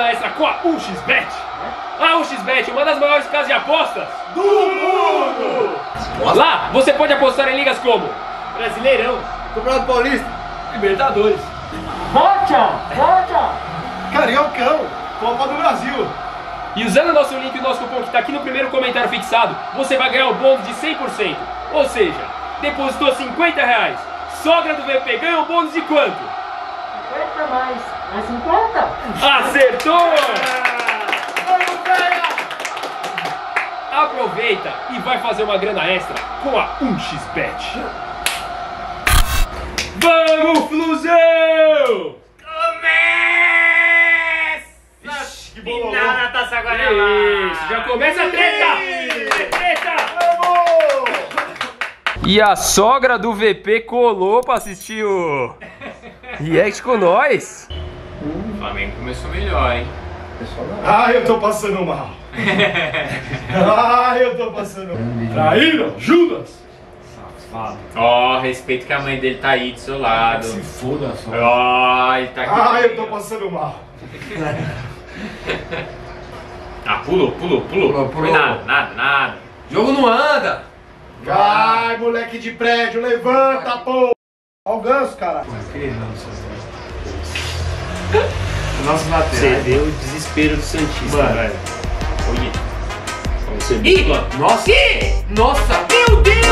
grana extra com a 1xBet. A 1xBet, uma das maiores casas de apostas do mundo! Lá você pode apostar em ligas como Brasileirão, Campeonato Paulista, Libertadores, Cariocão, Copa do Brasil. E usando o nosso link e o nosso cupom que está aqui no primeiro comentário fixado, você vai ganhar um bônus de 100%. Ou seja, depositou R$50, sogra do VP ganha um bônus de quanto? 50 mais 50? Acertou! Aproveita e vai fazer uma grana extra com a 1xBet. Vamos, Flusão! Começa! Que bololô. Final da Taça Guanabara! Isso, já começa a treta! É treta! Vamos! E a sogra do VP colou pra assistir o React com nós. O Flamengo começou melhor, hein? Ai, eu tô passando mal. Ai, eu tô passando mal. Traíram, Judas. Ó, respeito que a mãe dele tá aí do seu lado. Se foda só. Ó, ele tá aqui. Ai, eu tô passando mal. Ah, pulou. Foi nada. Jogo não anda. Ai, moleque de prédio, levanta, pô. Olha o ganso, cara. Nossa, Você vê o desespero do Santista, Mano. velho. Olha. Vamos ser Ih, mano. nossa. Nossa. Meu Deus!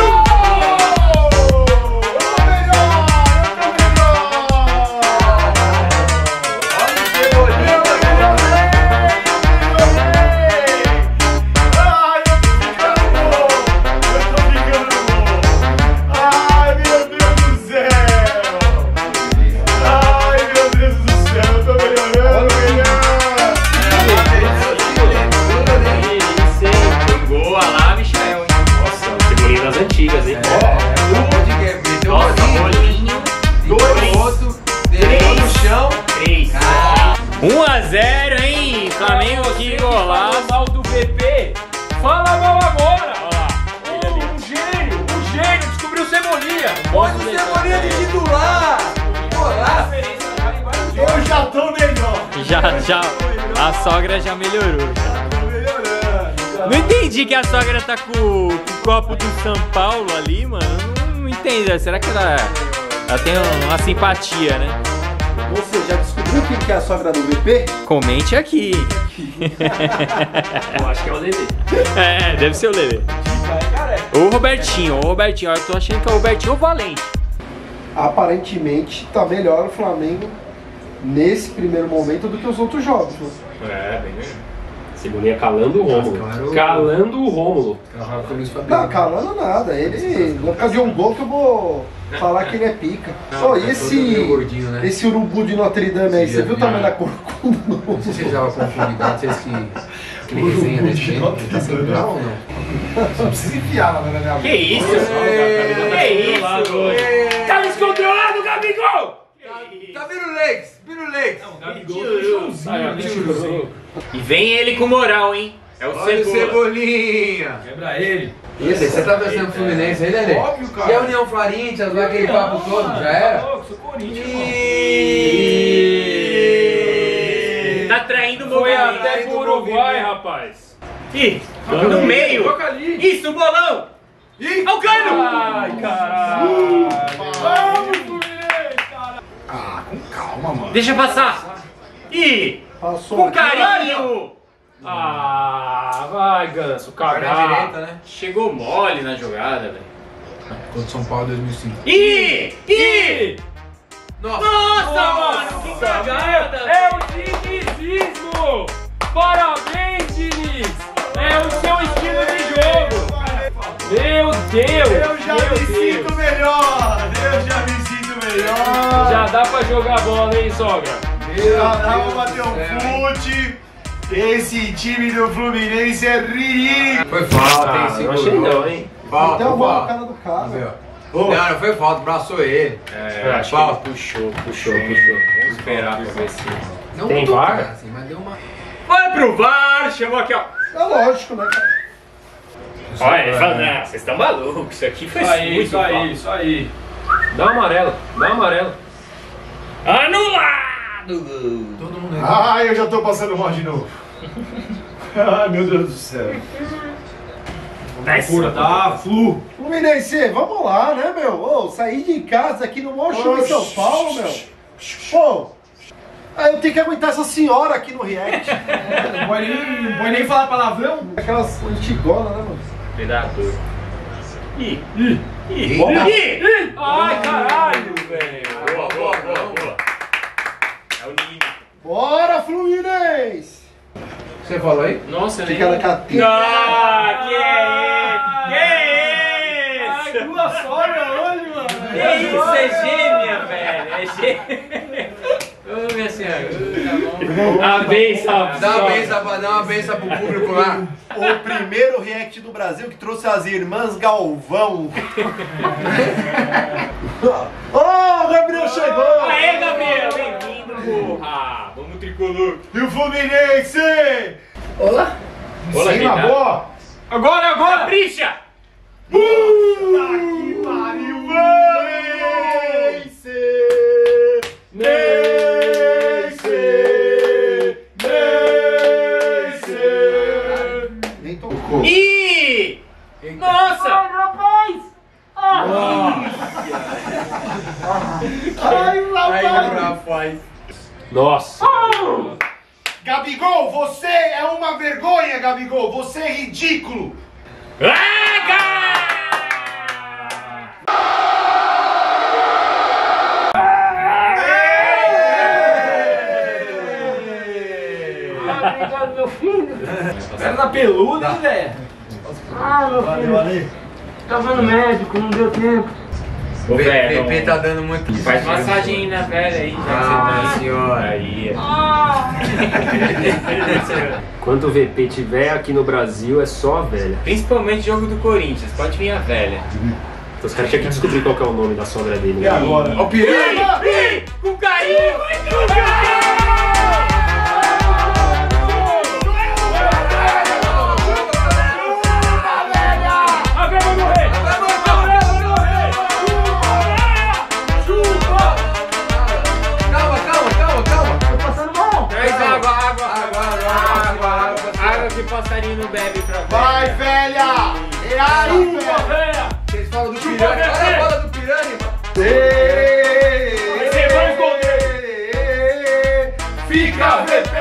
Antigas, hein? Nossa, bolinho. 1x0, hein? Flamengo que golaço. Fala mal do VP. Fala mal agora. Olha lá. Um gênio, descobriu Cebolinha. Pode o Cebolinha de titular. Golaço. Eu já tô melhor. Já. A sogra já melhorou. Tô melhorando. Não entendi que a sogra tá com o copo do São Paulo ali, mano. Não entendo. Será que ela tem uma simpatia, né? Você já descobriu quem que é a sogra do VP? Comente aqui. Eu acho que é o Lelê. É, deve ser o Lelê. Ou o Robertinho. Eu tô achando que é o Robertinho ou o Valente. Aparentemente tá melhor o Flamengo nesse primeiro momento do que os outros jogos. Né? É, bem melhor. Cebolinha calando o Rômulo. Calando o Rômulo. Não, calando nada. Ele não causa de um gol que eu vou falar que ele é pica. Ó, e esse urubu de Notre Dame aí, você viu o tamanho da corcunda? Não sei se você já com convidado, vocês que resenha desse tempo, ele tá sem grau ou não? Só precisa enfiar lá na minha boca. Que isso? Que isso? Tá descontrolado, Gabigol! Tá vendo legs? E vem ele com moral, hein? É o Olha o Cebola. Cebolinha. Quebra ele. Isso, você tá pensando no Fluminense aí, né, Óbvio, cara. E a União Florentias, vai aquele papo todo, já era? Sou Corinthians, Tá traindo o Foi movimento. até pro Uruguai, rapaz. Ih, no meio. Isso, o bolão. Ih, Olha o Cano. Ai, caralho. vamos, Fluminense, cara. Ah, com calma, mano. Deixa passar. Ih, Passou com aqui. carinho. Ah, vai, Ganso, cagar. direita, né? Chegou mole na jogada, velho. Contra São Paulo 2005. Ih! Nossa. Nossa, mano, que cagada. É o dinizismo. Parabéns, Diniz. É o seu estilo de jogo. Meu Deus. Eu já me sinto melhor. Já dá pra jogar bola, hein, sogra? Já dá pra bater um fute. Esse time do Fluminense é ridículo. Foi falta, hein? Não achei não, hein? Falta, Tem uma bola na falta. cara do cara. Não, não foi falta, abraçou ele. É, acho que falta. puxou. Vamos esperar pra ver se... Não Tem muito, VAR? cara, assim, mas deu uma... Vai pro VAR, chamou aqui, ó. É lógico, né, cara? Olha, ele fala, não, vocês estão malucos, isso aqui foi muito Isso aí. Dá uma amarela. Anulado! do gol. Todo mundo aí. Ai, eu já tô passando mal de novo. Ai, meu Deus do céu. Acordar, Flu. Fluminense, vamos lá, né, meu? Ô, sair de casa aqui no maior show em São Paulo, meu. Pô, eu tenho que aguentar essa senhora aqui no React. Não pode nem falar palavrão. Aquelas antigonas, né, mano? Predador. Ai, caralho, velho. Boa. É o limite. Bora, Fluminense! Você falou aí? Nossa, Fica na cadeira. Ah, que é isso? Ai, duas sogra hoje, mano. Que isso? É gêmea, velho. É gêmea. Ô, minha senhora. Tá A benção. Dá uma benção pro público lá. O primeiro React do Brasil que trouxe as irmãs Galvão. Ô, o Gabriel chegou! Aê, Gabriel, bem-vindo, porra. Vamos tricolor. E o Fluminense? Olá. Olá, Sim, quem tá? na boa. Agora, capricha. Puta que pariu, Fluminense! Nem tocou. Ih! Nossa! rapaz! Ai, Aí, rapaz! rapaz. Nossa! Gabigol, você é uma vergonha, Gabigol! Você é ridículo! Obrigado, meu filho. Perna peluda, hein, velho? Ah, meu filho. Tava no médico, não deu tempo. Ô, O velho, PP tá dando muito. faz massagem aí na velha aí, já que você tá aí. Senhora. Aí. Quando o VP tiver aqui no Brasil, é só a velha. Principalmente jogo do Corinthians, pode vir a velha. Então os caras tinham que descobrir qual que é o nome da sogra dele. E agora? Ó o piranha! Com carinho! Calma. Tô passando mal. Traz água. Água que passarinho não bebe pra velha. Vai, velha! Reage, velha! Vocês falam do piranha. Olha a bola do piranha, mano. Você vai esconder! Fica, VP!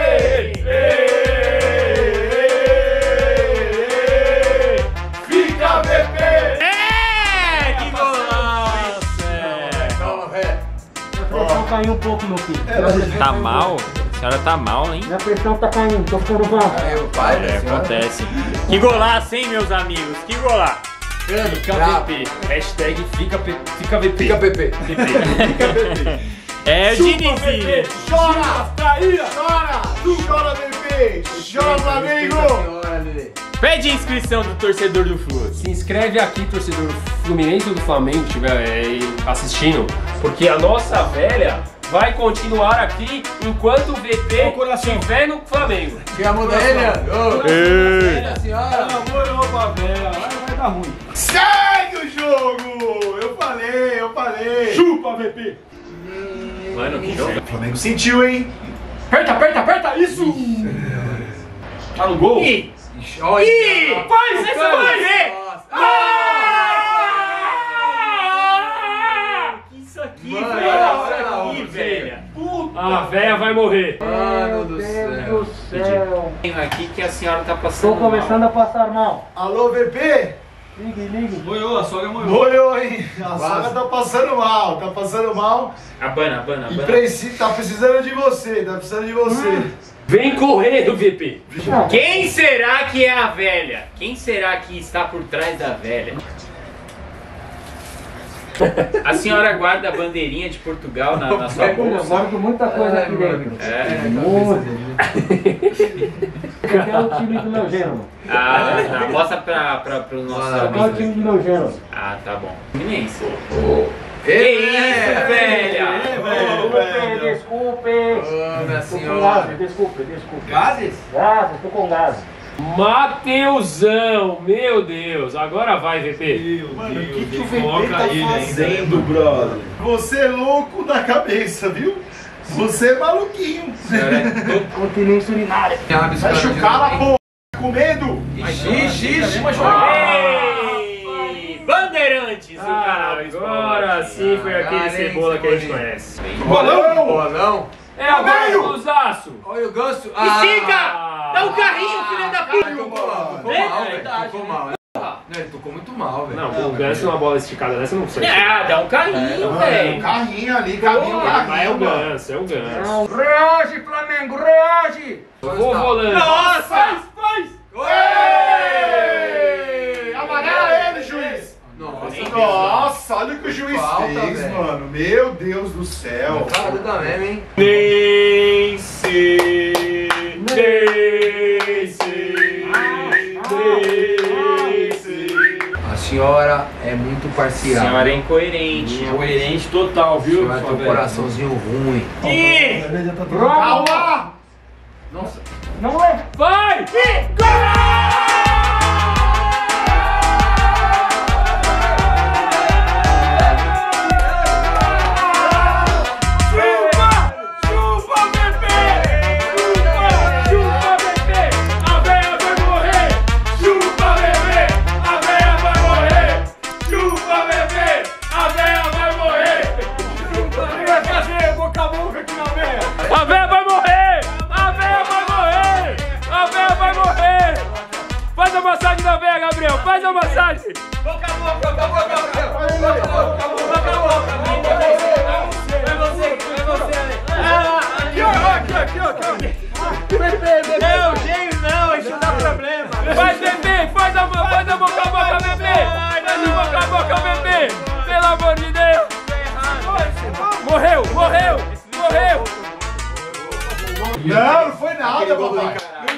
Fica, VP! Que golaço! Calma, velho. Minha pressão caiu um pouco, meu filho. Tá mal? A senhora tá mal, hein? Minha pressão tá caindo, tô ficando mal. Aí, o pai da senhora. Acontece. Que golaço, hein, meus amigos? Que golaço! Fica Bravo. VP. Hashtag fica VP. Fica, PP. É o Dinizinho. Chora! Chora! Chora, VP! Chora, Flamengo! Senhora, Lelê. Pede a inscrição do torcedor do Flu. Se inscreve aqui, torcedor do Fluminense ou do Flamengo, que estiver assistindo, porque a nossa velha vai continuar aqui enquanto o VP estiver no Flamengo. Quer a mão dele, Leandro? Ei. Senhora. Namorou pra velha, vai dar ruim. Segue o jogo! Eu falei! Chupa, VP! Mano, que jogo. O Flamengo sentiu, hein? Aperta, isso! Tá no gol? Ih! Olha. Faz, essa vai! Isso aqui, Mano, velho. olha Isso lá, aqui, você. velha. A velha vai morrer. Mano do Meu céu. Deus do céu. Aqui que a senhora tá passando Tô começando a passar mal. Alô, VP? Ligue. Moiou, a sogra moiou. Moiou, hein? A sogra tá passando mal. Abana. E tá precisando de você, Vem correndo, VP. Quem será que é a velha? Quem será que está por trás da velha? A senhora guarda a bandeirinha de Portugal na sua Eu bolsa? guardo muita coisa aqui dentro. Esse aqui é o time do meu gênero. Tá. Mostra para os nossos Esse é o amigos. time do meu gênero. Ah, tá bom. Fluminense. Que isso, velha? Desculpe. Ô, minha Tô com senhora. gases, desculpe. Gases? Gases, tô com gases. Mateusão, meu Deus. Agora vai, VP. Mano, o que o VP tá fazendo, brother? Você é louco da cabeça, viu? Você é maluquinho. Continência urinária. Vai chucar lá, pô. Com medo. Ixi, Bandeirantes, o canal. Agora sim foi aquele cebola que a gente conhece. Bolão. É a meio do Zaço. Olha o ganso. Estica! Dá um carrinho, filha da puta! Tocou mal. Não, ele tocou muito mal, velho. Não, o ganso numa bola esticada dessa não precisa. Dá um carrinho, Um carrinho ali, carrinho. Mas é o ganso, é o ganso. Reage, Flamengo, reage! Vou volando. Nossa! Faz! Amarela ele, juiz! Nossa, olha o que o juiz fez, velho. mano. Meu Deus do céu. Cara da mesmo, hein? Nem sei, nem sei, nem sei. A senhora é muito A parcial. senhora é incoerente. Incoerente total, A viu? senhora tem um coraçãozinho ruim. Ih! Calma! Nossa. Não é? Vai! A véia vai morrer! A véia vai morrer! A véia vai morrer! Faz a massagem da véia, Gabriel! Faz a massagem! Boca a boca! É você! Não, James, não, isso dá problema. Vai, bebê! Faz a boca a boca, bebê! Faz a boca, bebê! Pelo amor de Deus! Morreu! Não, não foi nada, papai. Não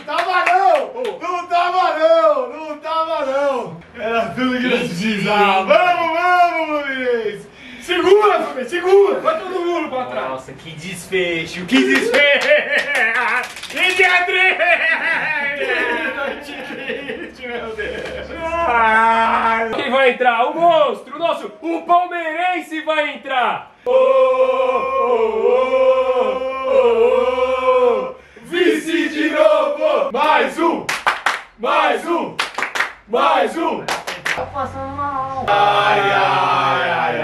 tava não. Era tudo que nós precisávamos. Vamos, Fluminense. Segura, Fluminense, segura. Vai todo mundo pra trás. Nossa, que desfecho! Que desfecho! E de André! Meu Deus! Quem vai entrar? O monstro! O palmeirense vai entrar! Vice de novo. Mais um. Tá passando mal. Ai.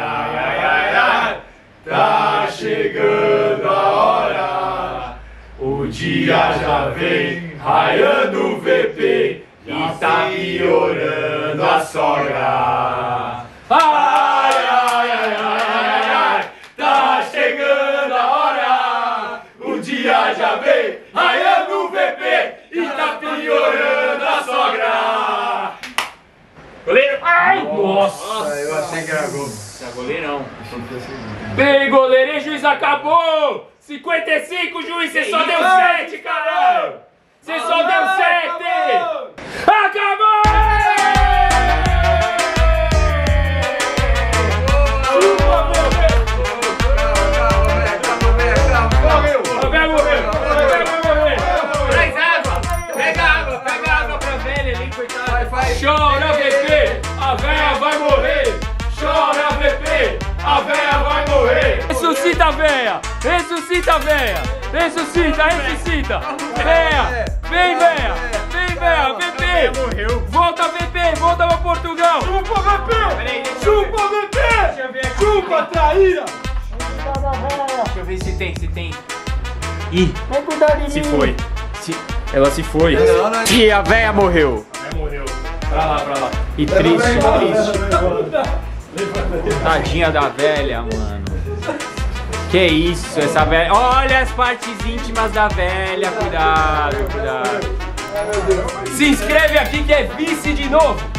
Tá chegando a hora. O dia já vem raiando o VP e tá piorando a sogra. Ai. Tá chegando a hora. O dia já vem raiando o VP e tá piorando a sogra. Goleiro! Ai! Nossa! Eu achei que era gol. Goleirão. Bem, goleiro, e juiz acabou! 55, juiz, você só deu 7, caralho! Você só deu 7! Acabou! Morreu! Traz água! Pega água pra velha ali, coitada. Chora, VP! A véia vai morrer! Chora, VP! A véia vai morrer! Ressuscita a véia! Ressuscita a véia! Ressuscita! Véia! Vem, véia! VP! Morreu. Volta, VP! Volta pra Portugal! Chupa, VP! Peraí, deixa eu ver aqui. Chupa, traíra! Deixa eu ver se tem. Ih, Vem cuidar de se mim. foi. Ela se foi. E a véia morreu. Morreu! Pra lá! E triste. Tadinha da velha, mano. Que isso, essa velha. Olha as partes íntimas da velha. Cuidado. Se inscreve aqui que é vice de novo!